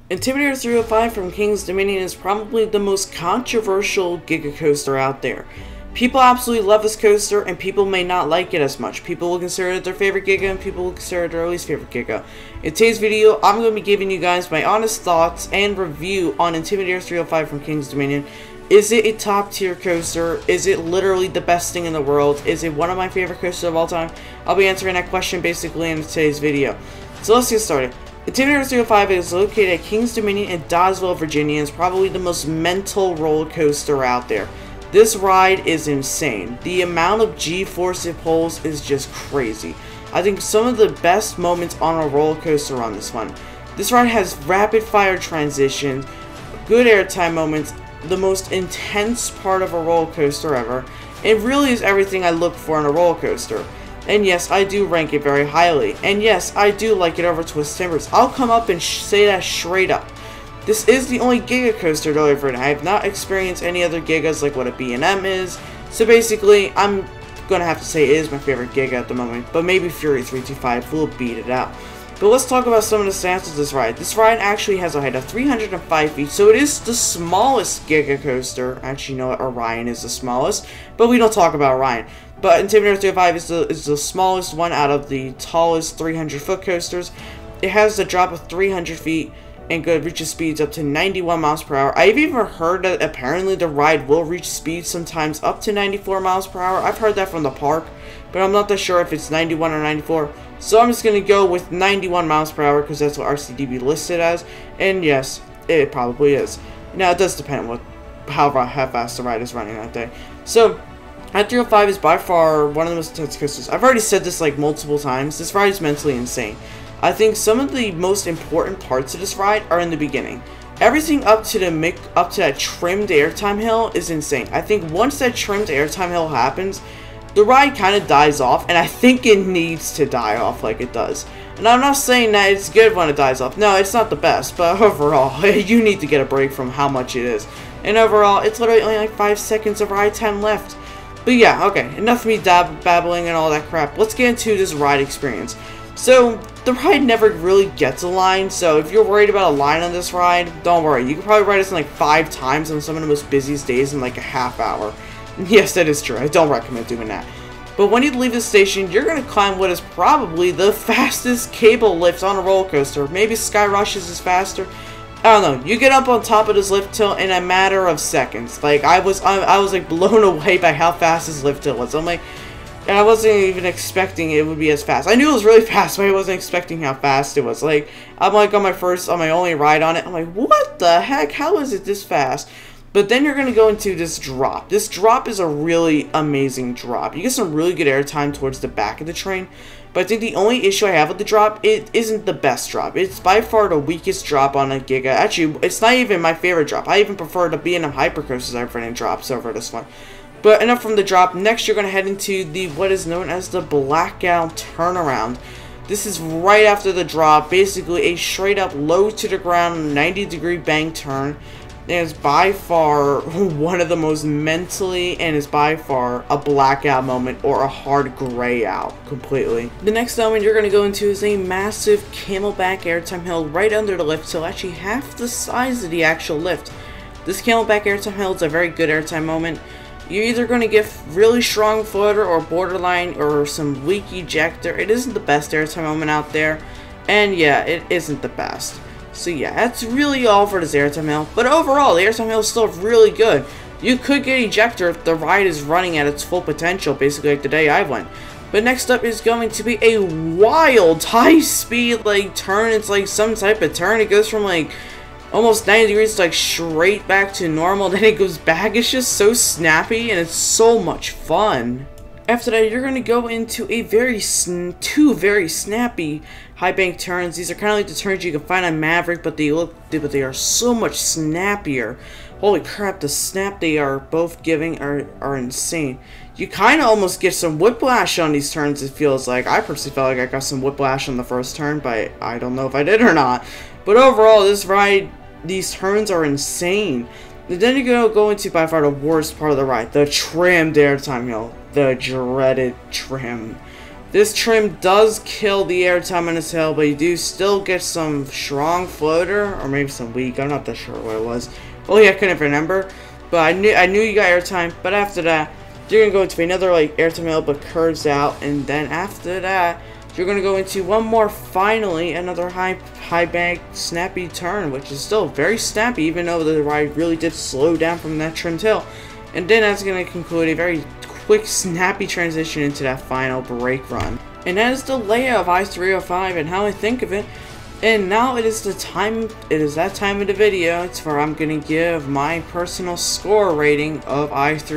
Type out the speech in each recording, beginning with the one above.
Intimidator 305 from King's Dominion is probably the most controversial Giga Coaster out there. People absolutely love this coaster, and people may not like it as much. People will consider it their favorite Giga, and people will consider it their least favorite Giga. In today's video, I'm going to be giving you guys my honest thoughts and review on Intimidator 305 from King's Dominion. Is it a top tier coaster? Is it literally the best thing in the world? Is it one of my favorite coasters of all time? I'll be answering that question basically in today's video. So let's get started. Intimidator 305 is located at King's Dominion in Doswell, Virginia. It's probably the most mental roller coaster out there. This ride is insane. The amount of G-force it pulls is just crazy. I think some of the best moments on a roller coaster on this one. This ride has rapid fire transitions, good airtime moments, the most intense part of a roller coaster ever. It really is everything I look for in a roller coaster. And yes, I do rank it very highly. And yes, I do like it over Twist Timbers. I'll come up and say that straight up. This is the only Giga coaster to deliver it. I have not experienced any other Gigas like what a B&M is. So basically, I'm going to have to say it is my favorite Giga at the moment. But maybe Fury 325 will beat it out. But let's talk about some of the stats of this ride. This ride actually has a height of 305 feet, so it is the smallest Giga coaster. Actually, you know what? Orion is the smallest, but we don't talk about Orion. But Intimidator 305 is the smallest one out of the tallest 300-foot coasters. It has a drop of 300 feet and reaches speeds up to 91 miles per hour. I've even heard that apparently the ride will reach speeds sometimes up to 94 miles per hour. I've heard that from the park, but I'm not that sure if it's 91 or 94. So I'm just going to go with 91 miles per hour because that's what RCDB listed as. And yes, it probably is. Now, it does depend on how fast the ride is running that day. So, I-305 is by far one of the most intense coasters. I've already said this like multiple times. This ride is mentally insane. I think some of the most important parts of this ride are in the beginning. Everything up to that trimmed airtime hill is insane. I think once that trimmed airtime hill happens, the ride kind of dies off, and I think it needs to die off like it does. And I'm not saying that it's good when it dies off. No, it's not the best, but overall, you need to get a break from how much it is. And overall, it's literally only like 5 seconds of ride time left. But yeah, okay, enough of me babbling and all that crap. Let's get into this ride experience. So, the ride never really gets a line, so if you're worried about a line on this ride, don't worry. You can probably ride this in like 5 times on some of the most busiest days in like a half hour. Yes, that is true. I don't recommend doing that. But when you leave the station, you're going to climb what is probably the fastest cable lift on a roller coaster. Maybe Sky Rushes is faster. I don't know. You get up on top of this lift hill in a matter of seconds. Like, I was like blown away by how fast this lift hill was. I'm like, and I wasn't even expecting it would be as fast. I knew it was really fast, but I wasn't expecting how fast it was. Like, I'm like on my only ride on it. I'm like, what the heck? How is it this fast? But then you're going to go into this drop. This drop is a really amazing drop. You get some really good airtime towards the back of the train. But I think the only issue I have with the drop, it isn't the best drop. It's by far the weakest drop on a Giga. Actually, it's not even my favorite drop. I even prefer the B&M Hypercoasters I've run in drops over this one. But enough from the drop. Next, you're going to head into what is known as the Blackout Turnaround. This is right after the drop. Basically, a straight up low to the ground 90-degree bank turn. And it's by far one of the most mentally, and is by far a blackout moment or a hard gray out completely. The next element you're going to go into is a massive Camelback airtime hill right under the lift, so actually half the size of the actual lift. This Camelback airtime hill is a very good airtime moment. You're either going to get really strong floater or borderline or some weak ejector. It isn't the best airtime moment out there, and yeah, it isn't the best. So yeah, that's really all for this airtime hill. But overall, the airtime hill is still really good. You could get ejector if the ride is running at its full potential, basically like the day I went. But next up is going to be a wild high-speed like turn. It's like some type of turn. It goes from like almost 90 degrees to like straight back to normal. Then it goes back. It's just so snappy and it's so much fun. After that, you're going to go into a two very snappy high bank turns. These are kind of like the turns you can find on Maverick, but they are so much snappier. Holy crap, the snap they are both giving are insane. You kind of almost get some whiplash on these turns, it feels like. I personally felt like I got some whiplash on the first turn, but I don't know if I did or not. But overall, this ride, these turns are insane. And then you're going to go into by far the worst part of the ride, the trimmed airtime hill. The dreaded trim. This trim does kill the airtime on his tail, but you do still get some strong floater, or maybe some weak. I'm not that sure what it was. Well, yeah, I couldn't remember, but I knew you got airtime. But after that, you're gonna go into another like airtime hill, but curves out, and then after that, you're gonna go into one more. Finally, another high bank snappy turn, which is still very snappy, even though the ride really did slow down from that trimmed hill. And then that's gonna conclude a very quick snappy transition into that final brake run. And that is the layout of i305 and how I think of it. And now it is that time of the video. It's where I'm gonna give my personal score rating of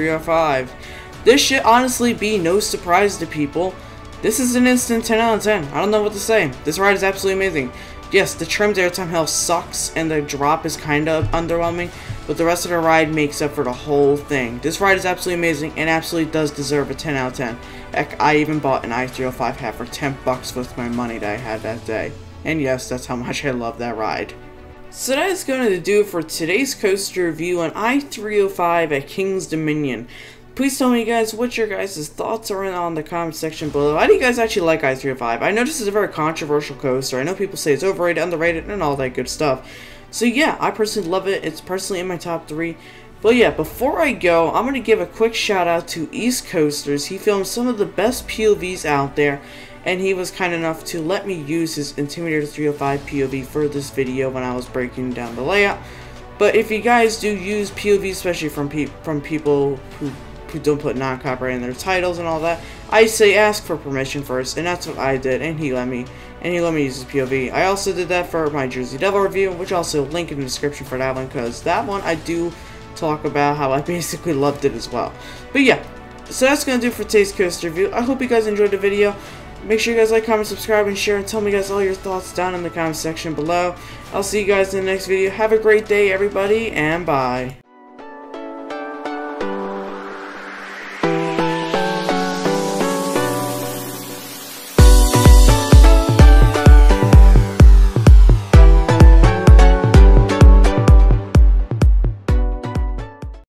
i305. This should honestly be no surprise to people. This is an instant 10 out of 10. I don't know what to say. This ride is absolutely amazing. Yes, the trimmed airtime hill sucks and the drop is kinda underwhelming, but the rest of the ride makes up for the whole thing. This ride is absolutely amazing and absolutely does deserve a 10 out of 10. Heck, I even bought an i305 hat for 10 bucks with my money that I had that day. And yes, that's how much I love that ride. So that is going to do it for today's coaster review on i305 at King's Dominion. Please tell me, guys, what your guys' thoughts are in the comment section below. How do you guys actually like i305? I know this is a very controversial coaster. I know people say it's overrated, underrated, and all that good stuff. So yeah, I personally love it. It's personally in my top 3. But yeah, before I go, I'm going to give a quick shout out to East Coasters. He filmed some of the best POVs out there, and he was kind enough to let me use his Intimidator 305 POV for this video when I was breaking down the layout. But if you guys do use POV, especially from people who don't put non-copyright in their titles and all that, I say ask for permission first, and that's what I did, and he let me use his POV. I also did that for my Jersey Devil review, which I'll also link in the description for that one, because that one I do talk about how I basically loved it as well. But yeah, so that's gonna do it for today's coaster review. I hope you guys enjoyed the video. Make sure you guys like, comment, subscribe, and share, and tell me guys all your thoughts down in the comment section below. I'll see you guys in the next video. Have a great day, everybody, and bye.